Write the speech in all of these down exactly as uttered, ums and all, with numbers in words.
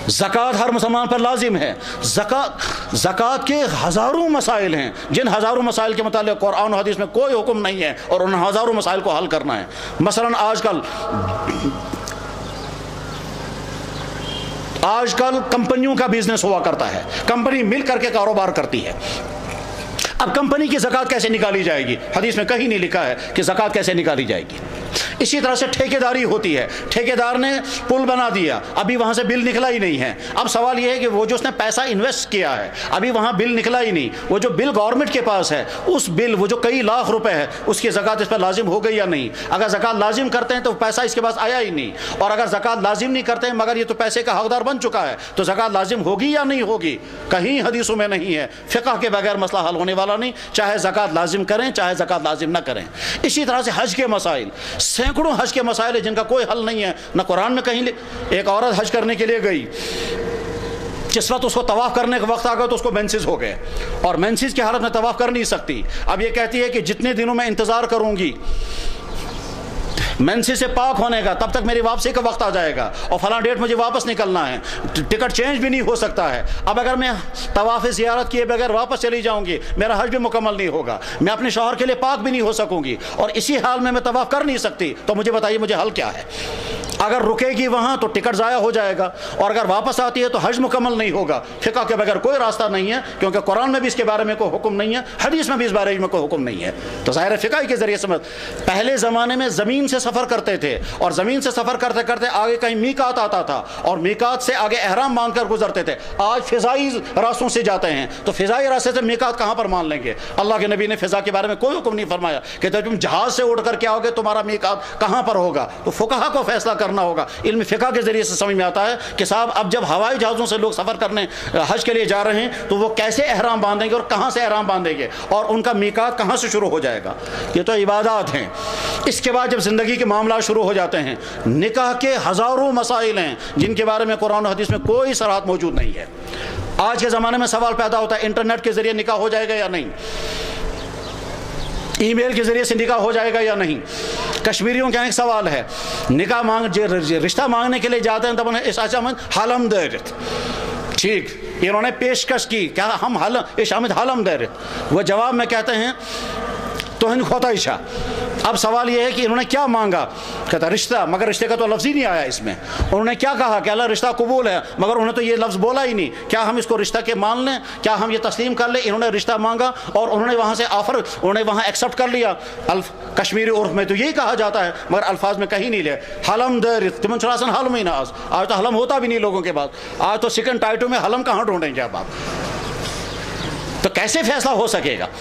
زکوٰۃ ہر مسلمان پر لازم ہے. زکوٰۃ زکوٰۃ کے ہزاروں مسائل ہیں جن ہزاروں مسائل کے متعلق قرآن و حدیث میں کوئی حکم نہیں ہے اور ان ہزاروں مسائل کو حل کرنا ہے. مثلا آج کل آج کل کمپنیوں کا بزنس ہوا کرتا ہے، کمپنی مل کر کے کاروبار کرتی ہے. اب کمپنی کی زکوٰۃ کیسے نکالی جائے گی؟ حدیث میں کہیں نہیں لکھا ہے کہ زکوٰۃ کیسے نکالی جائے گی. اسی طرح سے ٹھیکیداری ہوتی ہے، ٹھیکیدار نے پل بنا دیا، ابھی وہاں سے بل نکلا ہی نہیں ہے. اب سوال یہ ہے کہ وہ جو اس نے پیسہ انویسٹ کیا ہے ابھی وہاں بل نکلا ہی نہیں، وہ جو بل گورنمنٹ کے پاس ہے اس بل وہ جو کئی لاکھ روپے ہے اس کی زکوٰۃ اس پر لازم ہو گئی یا نہیں؟ اگر زکوٰۃ لازم کرتے ہیں تو پیسہ اس کے پاس آیا ہی نہیں، اور اگر زکوٰۃ لازم نہیں کرتے ہیں مگر یہ تو پیسے کا حقدار بن چکا ہے تو زکوٰۃ لازم ہوگی یا نہیں ہوگی؟ کہیں حدیثوں میں نہیں ہے. فقہ کے بغیر مسئلہ حل ہونے والا نہیں، چاہے زکوٰۃ لازم کریں چاہے زکوٰۃ لازم نہ کریں. اسی طرح سے حج کے مسائل، سینکڑوں حج کے مسائل جن کا کوئی حل نہیں ہے، نہ قرآن میں کہیں. ایک عورت حج کرنے کے لیے گئی، جس وقت اس کو طواف کرنے کا وقت آ گیا تو اس کو مینسز ہو گئے اور مینسز کی حالت میں طواف کر نہیں سکتی. اب یہ کہتی ہے کہ جتنے دنوں میں انتظار کروں گی مینسی سے پاک ہونے کا تب تک میری واپسی کا وقت آ جائے گا اور فلاں ڈیٹ مجھے واپس نکلنا ہے، ٹکٹ چینج بھی نہیں ہو سکتا ہے. اب اگر میں طواف زیارت کیے بغیر واپس چلی جاؤں گی میرا حج بھی مکمل نہیں ہوگا، میں اپنے شوہر کے لیے پاک بھی نہیں ہو سکوں گی اور اسی حال میں میں طواف کر نہیں سکتی. تو مجھے بتائیے مجھے حل کیا ہے؟ اگر رکے گی وہاں تو ٹکٹ ضائع ہو جائے گا اور اگر واپس آتی ہے تو حج مکمل نہیں ہوگا. فقہ کے بغیر کوئی راستہ نہیں ہے کیونکہ قرآن میں بھی اس کے بارے میں کوئی حکم نہیں ہے، حدیث میں بھی اس بارے میں کوئی حکم نہیں ہے. تو ظاہر فقہ کے ذریعے سمجھ. پہلے زمانے میں زمین سے سفر کرتے تھے اور زمین سے سفر کرتے کرتے آگے کہیں میقات آتا تھا اور میقات سے آگے احرام مان کر گزرتے تھے. آج فضائی راستوں سے جاتے ہیں تو فضائی راستے سے میقات کہاں پر مان لیں گے؟ اللہ کے نبی نے فضا کے بارے میں کوئی حکم نہیں فرمایا کہ تم جہاز سے اڑ کر کے آؤ گے تمہارا میقات کہاں پر ہوگا. تو فقہا کو فیصلہ کرنا ہوگا. علم فقہ کے ذریعے سے سمجھ میں آتا ہے کہ صاحب اب جب ہوائی جہازوں سے لوگ سفر کرنے حج کے لیے جا رہے ہیں تو وہ کیسے احرام باندھیں گے اور کہاں سے احرام باندھیں گے اور ان کا میقات کہاں سے شروع ہو جائے گا. یہ تو عبادات ہیں. اس کے بعد جب زندگی کے معاملات شروع ہو جاتے ہیں، نکاح کے ہزاروں مسائل ہیں جن کے بارے میں قرآن و حدیث میں کوئی صراحت موجود نہیں ہے. آج کے زمانے میں سوال پیدا ہوتا ہے انٹرنیٹ کے ذریعے نکاح ہو جائے گا یا نہیں، ای میل کے ذریعے سے نکاح ہو جائے گا یا نہیں. کشمیریوں کا ایک سوال ہے، نکاح مانگ رشتہ مانگنے کے لیے جاتے ہیں تب انہیں اس حلم دارت، ٹھیک انہوں نے پیشکش کی کیا ہم حلم حلم دارت، وہ جواب میں کہتے ہیں تو ہن کھوتا عشا. اب سوال یہ ہے کہ انہوں نے کیا مانگا؟ کہتا رشتہ، مگر رشتے کا تو لفظ ہی نہیں آیا اس میں. انہوں نے کیا کہا کہ اللہ رشتہ قبول ہے، مگر انہوں نے تو یہ لفظ بولا ہی نہیں. کیا ہم اس کو رشتہ کے مان لیں؟ کیا ہم یہ تسلیم کر لیں؟ انہوں نے رشتہ مانگا اور انہوں نے وہاں سے آفر انہوں نے وہاں ایکسیپٹ کر لیا. الف کشمیری عرف میں تو یہی کہا جاتا ہے مگر الفاظ میں کہیں نہیں لے. حلم در تمن چلاسن حلم ہی نہ آج آج تو حلم ہوتا بھی نہیں لوگوں کے بعد. آج تو سکن ٹائٹو میں حلم کہاں ڈھونڈیں گے اب آپ؟ تو کیسے فیصلہ ہو سکے گا؟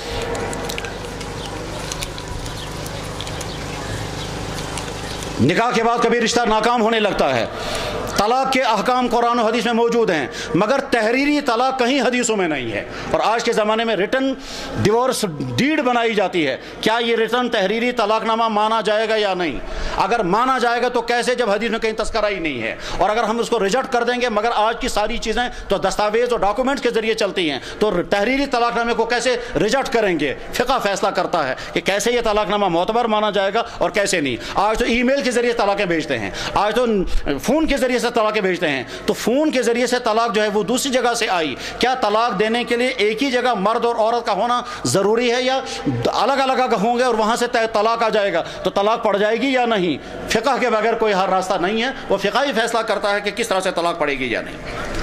نکاح کے بعد کبھی رشتہ ناکام ہونے لگتا ہے. طلاق کے احکام قرآن و حدیث میں موجود ہیں مگر تحریری طلاق کہیں حدیثوں میں نہیں ہے. اور آج کے زمانے میں ریٹن ڈیورس ڈیڈ بنائی جاتی ہے. کیا یہ ریٹن تحریری طلاق نامہ مانا جائے گا یا نہیں؟ اگر مانا جائے گا تو کیسے جب حدیث میں کہیں تذکرہ ہی نہیں ہے؟ اور اگر ہم اس کو ریجیکٹ کر دیں گے مگر آج کی ساری چیزیں تو دستاویز اور ڈاکومنٹس کے ذریعے چلتی ہیں تو تحریری طلاق نامے کو کیسے ریجیکٹ کریں گے؟ فقہ فیصلہ کرتا ہے کہ کیسے یہ طلاق نامہ معتبر مانا جائے گا اور کیسے نہیں. آج تو ای میل کے ذریعے طلاقیں بھیجتے ہیں، آج تو فون کے ذریعے سے طلاقیں بھیجتے ہیں. تو فون کے ذریعے سے طلاق جو ہے وہ دوسری جگہ سے آئی. کیا طلاق دینے کے لیے ایک ہی جگہ مرد اور عورت کا ہونا ضروری ہے یا الگ الگ ہوں گے اور وہاں سے طلاق آ جائے گا تو طلاق پڑ جائے گی یا نہیں؟ فقہ کے بغیر کوئی ہر راستہ نہیں ہے. وہ فقہی فیصلہ کرتا ہے کہ کس طرح سے طلاق پڑے گی یا نہیں.